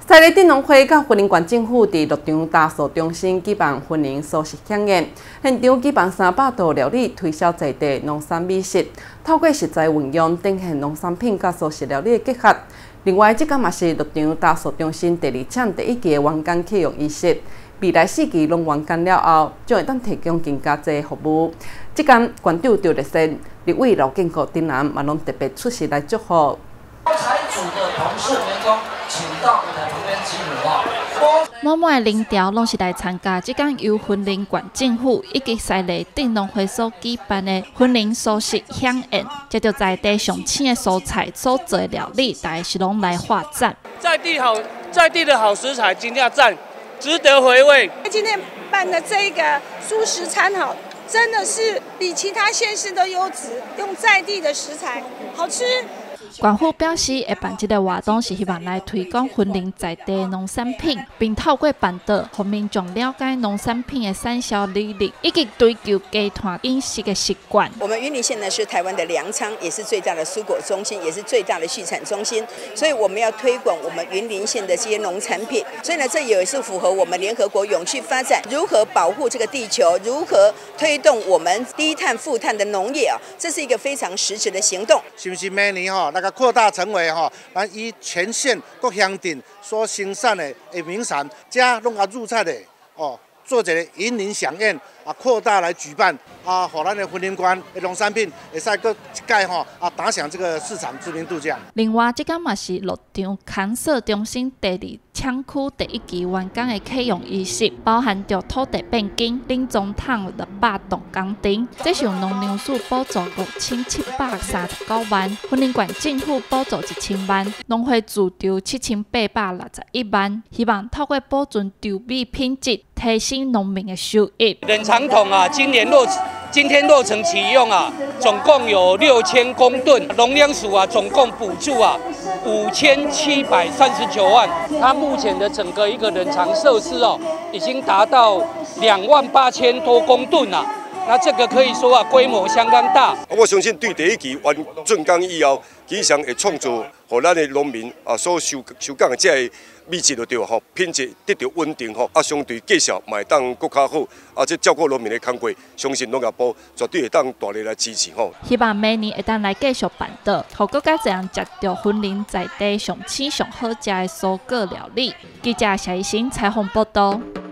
在地镇农会甲云林县政府伫鹿场大树中心举办云林素食飨宴，现场举办300道料理，推销在地农产美食，透过食材运用，展现农产品甲素食料理的结合。另外，这间嘛是鹿场大树中心第2场第1期的员工启用仪式。未来4期拢完工了后，将会当提供更加侪服务。这间馆长赵立生、立委刘建国等人嘛拢特别出席来祝福。 招财组的同事员工，请到舞台旁边集合啊！ 满满的人潮拢是来参加这间由云林县政府以及西里镇农会所举办的云林素食飨宴，接着在地上青的蔬菜所做的料理，大家是拢来画赞。 在地的好食材，真正赞，值得回味。 今天办的这个素食餐好，真的是比其他县市都优质，用在地的食材，好吃。 县府表示，会办这个活动是希望来推广云林在地农产品，并透过办桌，让民众了解农产品的产销履历，以及追求家团饮食的习惯。 我们云林县呢是台湾的粮仓，也是最大的蔬果中心，也是最大的畜产中心，所以我们要推广我们云林县的这些农产品。所以呢，这也是符合我们联合国永续发展，如何保护这个地球，如何推动我们低碳、负碳的农业啊，这是一个非常实质的行动。 是不是明年那个扩大成为咱以全县各乡镇所生产的名产，加弄入菜的做一个云林飨宴扩大来举办让咱的云林县的农产品会使搁一届打响这个市场知名度这样。 另外，这间嘛是鹿场康社中心第2厂区第1期员工的启用仪式，包含着土地变更、林总统600栋工程，这是由农粮署补助5739万，云林县政府补助1000万，农会自筹7861万，希望透过保存稻米品质，提升农民的收益。 冷藏桶今天落成启用总共有6000公吨，农粮署总共补助5739万。它目前的整个一个冷藏设施已经达到28000多公吨了。那这个可以说规模相当大。 我相信对第1期完竣工以后，基上会创造，让咱的农民所收港的这个米质就对品质得到稳定相对绩效嘛会当更较好这照顾农民的工作，相信农业部绝对会当大力来支持希望明年会当来继续办桌，让更加侪人食到云林在地上青上好食的蔬果料理。记者谢依欣采访报道。